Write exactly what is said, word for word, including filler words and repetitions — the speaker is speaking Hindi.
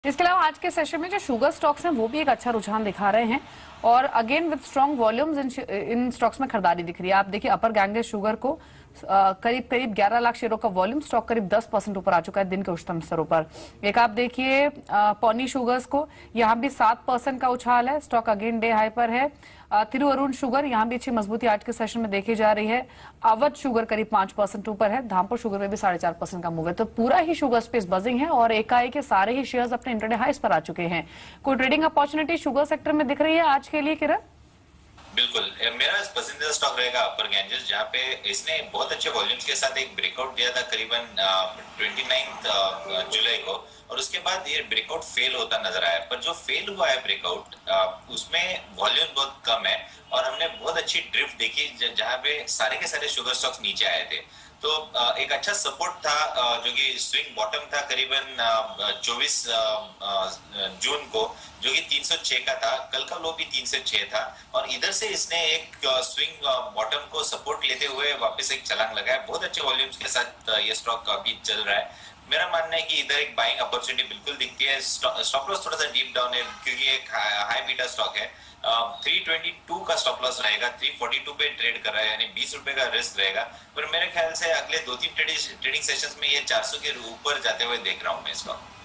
इसके अलावा आज के सेशन में जो शुगर स्टॉक्स हैं वो भी एक अच्छा रुझान दिखा रहे हैं और again with strong volumes in in stocks में खरीदारी दिख रही है। आप देखिए अपर गैंग्स शुगर को आ, करीब करीब ग्यारह लाख शेयरों का वॉल्यूम, स्टॉक करीब दस परसेंट ऊपर आ चुका है दिन के उच्चतम स्तरों पर। एक आप देखिए पॉनी शुगर्स को, यहाँ भी सात परसेंट का उछाल है, स्टॉक अगेन डे हाई पर है। तिरुवरुण शुगर, यहाँ भी अच्छी मजबूती आज के सेशन में देखी जा रही है। अवध शुगर करीब पांच परसेंट ऊपर है, धामपुर शुगर में भी साढ़े चार परसेंट का मूव है। तो पूरा ही शुगर स्पेस बजिंग है और एकाएक के सारे ही शेयर्स अपने इंटरडे हाइस पर आ चुके हैं। कोई ट्रेडिंग अपॉर्चुनिटी शुगर सेक्टर में दिख रही है आज के लिए किरण? बिल्कुल, मेरा पसंदीदा स्टॉक रहेगा अपर गैंजेस, जहाँ पे इसने बहुत अच्छे वॉल्यूम्स के साथ एक ब्रेकआउट दिया था करीबन उनतीस जुलाई को, और उसके बाद ये ब्रेकआउट फेल होता नजर आया। पर जो फेल हुआ है ब्रेकआउट, उसमें वॉल्यूम बहुत कम है और हमने बहुत अच्छी ड्रिफ्ट देखी जहाँ पे सारे के सारे शुगर स्टॉक्स नीचे आए थे। तो एक अच्छा सपोर्ट था जो कि स्विंग बॉटम था करीबन चौबीस जून को, जो कि तीन सौ छह का था। कल का लो भी तीन सौ छह था और इधर से इसने एक स्विंग बॉटम को सपोर्ट लेते हुए वापस एक छलांग लगाया। बहुत अच्छे वॉल्यूम्स के साथ ये स्टॉक अभी चल रहा है। मेरा मानना है कि इधर एक बाइंग अपॉर्चुनिटी बिल्कुल दिखती है। स्टॉप लॉस थोड़ा सा डीप डाउन है क्योंकि एक हाई बीटा स्टॉक है। तीन सौ बाईस का स्टॉप लॉस रहेगा, तीन सौ बयालीस पे ट्रेड कर रहा है, यानी बीस रुपए का रिस्क रहेगा। पर मेरे ख्याल से अगले दो तीन ट्रेडिंग सेशंस में ये चार सौ के ऊपर जाते हुए देख रहा हूं मैं इसको।